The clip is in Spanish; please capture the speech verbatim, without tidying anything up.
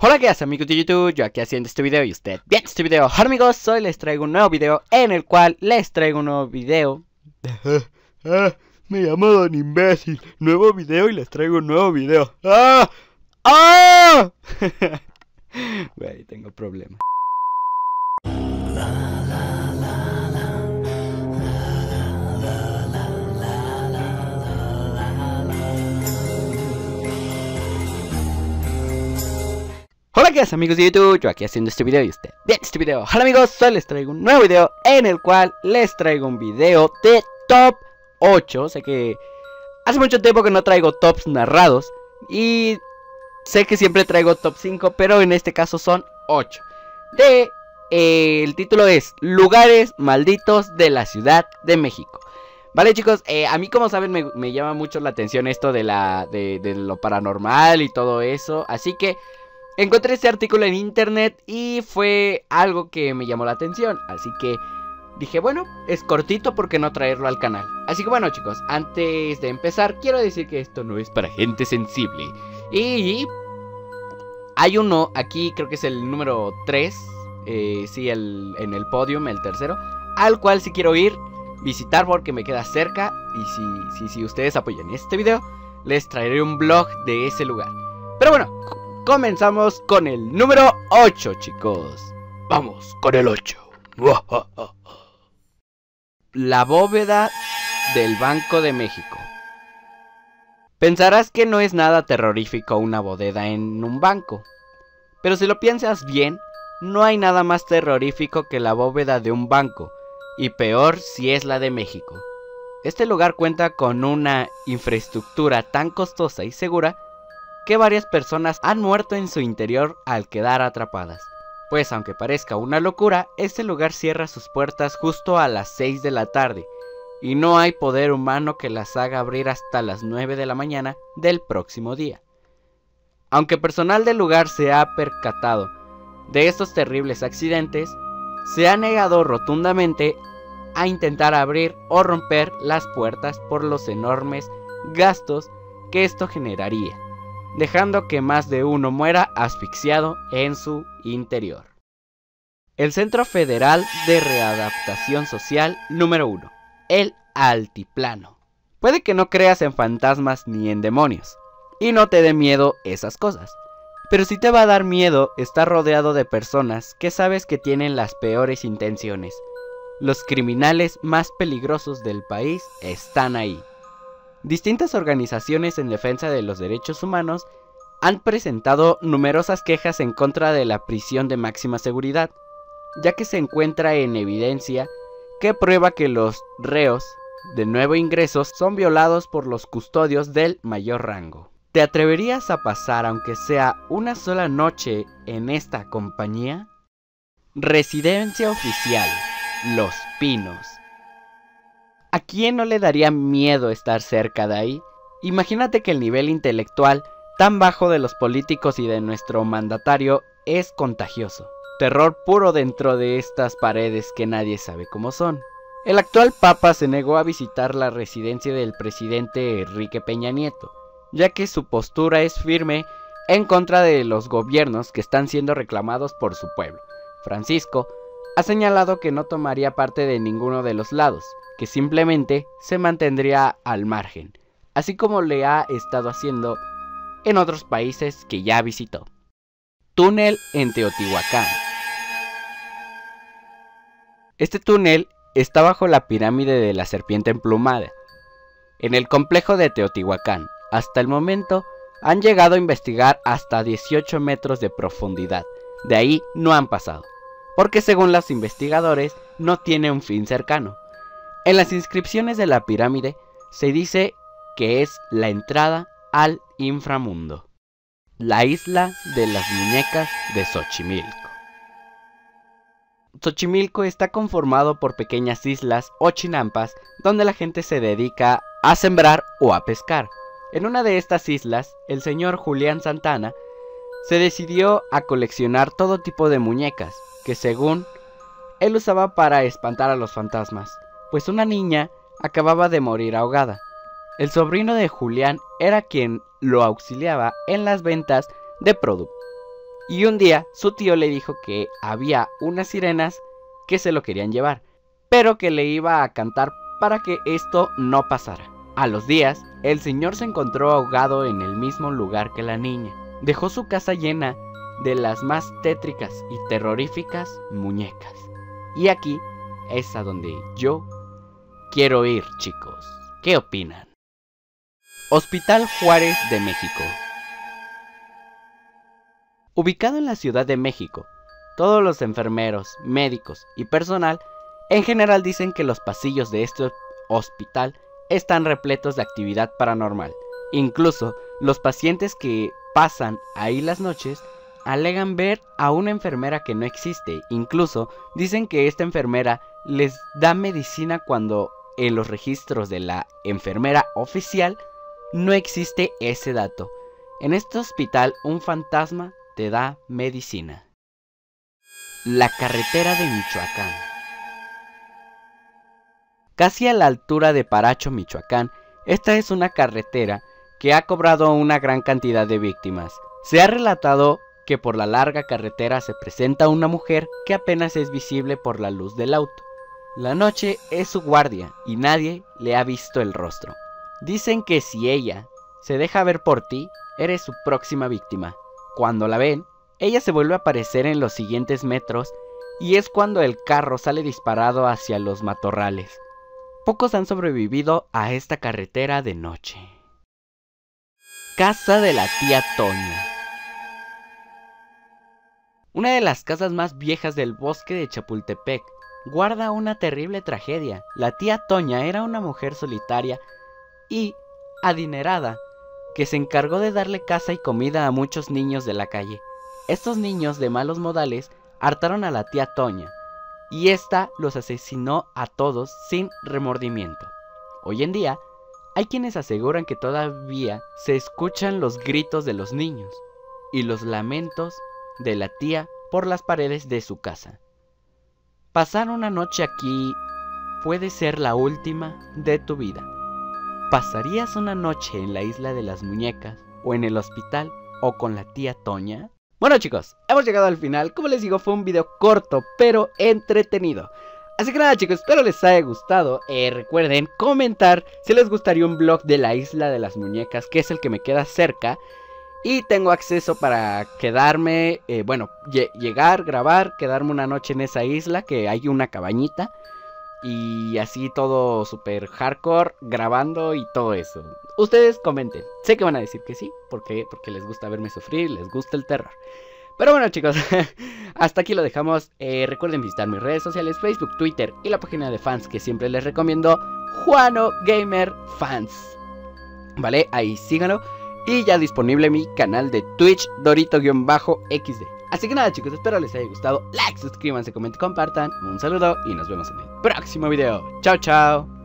Hola, ¿qué haces, amigos de YouTube? Yo aquí haciendo este video y usted viendo este video. Hola, amigos, hoy les traigo un nuevo video en el cual les traigo un nuevo video. Ah, me llamo Don Imbécil. Nuevo video y les traigo un nuevo video. ¡Ah! ¡Ah! Güey, tengo problemas. Hola, ¿qué haces, amigos de YouTube? Yo aquí haciendo este video y usted viendo este video. Hola, amigos, hoy les traigo un nuevo video en el cual les traigo un video de top ocho. Sé que hace mucho tiempo que no traigo tops narrados y sé que siempre traigo top cinco, pero en este caso son ocho. De, eh, el título es Lugares Malditos de la Ciudad de México. Vale, chicos, eh, a mí, como saben, me, me llama mucho la atención esto de, la, de, de lo paranormal y todo eso. Así que encontré este artículo en internet y fue algo que me llamó la atención. Así que dije, bueno, es cortito, ¿por qué no traerlo al canal? Así que bueno, chicos, antes de empezar quiero decir que esto no es para gente sensible. Y hay uno aquí, creo que es el número tres, eh, sí, el, en el podium, el tercero, al cual sí quiero ir, visitar porque me queda cerca. Y si, si, si ustedes apoyan este video, les traeré un vlog de ese lugar. Pero bueno, comenzamos con el número ocho, chicos. Vamos con el ocho. La bóveda del Banco de México. Pensarás que no es nada terrorífico una bóveda en un banco, pero si lo piensas bien, no hay nada más terrorífico que la bóveda de un banco, y peor si es la de México. Este lugar cuenta con una infraestructura tan costosa y segura que varias personas han muerto en su interior al quedar atrapadas. Pues aunque parezca una locura, este lugar cierra sus puertas justo a las seis de la tarde, y no hay poder humano que las haga abrir hasta las nueve de la mañana del próximo día. Aunque personal del lugar se ha percatado de estos terribles accidentes, se ha negado rotundamente a intentar abrir o romper las puertas por los enormes gastos que esto generaría, dejando que más de uno muera asfixiado en su interior. El Centro Federal de Readaptación Social número uno, el Altiplano. Puede que no creas en fantasmas ni en demonios, y no te dé miedo esas cosas, pero sí te va a dar miedo estar rodeado de personas que sabes que tienen las peores intenciones. Los criminales más peligrosos del país están ahí. Distintas organizaciones en defensa de los derechos humanos han presentado numerosas quejas en contra de la prisión de máxima seguridad, ya que se encuentra en evidencia que prueba que los reos de nuevo ingreso son violados por los custodios del mayor rango. ¿Te atreverías a pasar aunque sea una sola noche en esta compañía? Residencia oficial, Los Pinos. ¿A quién no le daría miedo estar cerca de ahí? Imagínate que el nivel intelectual tan bajo de los políticos y de nuestro mandatario es contagioso. Terror puro dentro de estas paredes que nadie sabe cómo son. El actual papa se negó a visitar la residencia del presidente Enrique Peña Nieto, ya que su postura es firme en contra de los gobiernos que están siendo reclamados por su pueblo. Francisco ha señalado que no tomaría parte de ninguno de los lados, que simplemente se mantendría al margen, así como le ha estado haciendo en otros países que ya visitó. Túnel en Teotihuacán. Este túnel está bajo la pirámide de la serpiente emplumada, en el complejo de Teotihuacán. Hasta el momento han llegado a investigar hasta dieciocho metros de profundidad. De ahí no han pasado, porque según los investigadores no tiene un fin cercano. En las inscripciones de la pirámide se dice que es la entrada al inframundo. La isla de las muñecas de Xochimilco. Xochimilco está conformado por pequeñas islas o chinampas donde la gente se dedica a sembrar o a pescar. En una de estas islas, el señor Julián Santana se decidió a coleccionar todo tipo de muñecas que, según él, usaba para espantar a los fantasmas, pues una niña acababa de morir ahogada. El sobrino de Julián era quien lo auxiliaba en las ventas de productos. Y un día su tío le dijo que había unas sirenas que se lo querían llevar, pero que le iba a cantar para que esto no pasara. A los días, el señor se encontró ahogado en el mismo lugar que la niña. Dejó su casa llena de las más tétricas y terroríficas muñecas. Y aquí es a donde yo quiero ir, chicos. ¿Qué opinan? Hospital Juárez de México. Ubicado en la Ciudad de México, todos los enfermeros, médicos y personal en general dicen que los pasillos de este hospital están repletos de actividad paranormal. Incluso los pacientes que pasan ahí las noches alegan ver a una enfermera que no existe. Incluso dicen que esta enfermera les da medicina cuando en los registros de la enfermera oficial no existe ese dato. En este hospital un fantasma te da medicina. La carretera de Michoacán. Casi a la altura de Paracho, Michoacán, esta es una carretera que ha cobrado una gran cantidad de víctimas. Se ha relatado que por la larga carretera se presenta una mujer que apenas es visible por la luz del auto. La noche es su guardia y nadie le ha visto el rostro. Dicen que si ella se deja ver por ti, eres su próxima víctima. Cuando la ven, ella se vuelve a aparecer en los siguientes metros y es cuando el carro sale disparado hacia los matorrales. Pocos han sobrevivido a esta carretera de noche. Casa de la tía Toña. Una de las casas más viejas del bosque de Chapultepec guarda una terrible tragedia. La tía Toña era una mujer solitaria y adinerada que se encargó de darle casa y comida a muchos niños de la calle. Estos niños de malos modales hartaron a la tía Toña y ésta los asesinó a todos sin remordimiento. Hoy en día hay quienes aseguran que todavía se escuchan los gritos de los niños y los lamentos de la tía por las paredes de su casa. Pasar una noche aquí puede ser la última de tu vida. ¿Pasarías una noche en la isla de las muñecas o en el hospital o con la tía Toña? Bueno, chicos, hemos llegado al final. Como les digo, fue un video corto pero entretenido. Así que nada, chicos, espero les haya gustado. eh, Recuerden comentar si les gustaría un vlog de la isla de las muñecas, que es el que me queda cerca. Y tengo acceso para quedarme, eh, bueno, llegar, grabar, quedarme una noche en esa isla, que hay una cabañita. Y así todo super hardcore, grabando y todo eso. Ustedes comenten. Sé que van a decir que sí, porque porque les gusta verme sufrir, les gusta el terror. Pero bueno, chicos, hasta aquí lo dejamos. eh, Recuerden visitar mis redes sociales, Facebook, Twitter y la página de fans que siempre les recomiendo, Juano Gamer Fans. Vale, ahí síganlo. Y ya disponible mi canal de Twitch, Dorito-X D. Así que nada, chicos, espero les haya gustado. Like, suscríbanse, comenten, compartan. Un saludo y nos vemos en el próximo video. Chao, chao.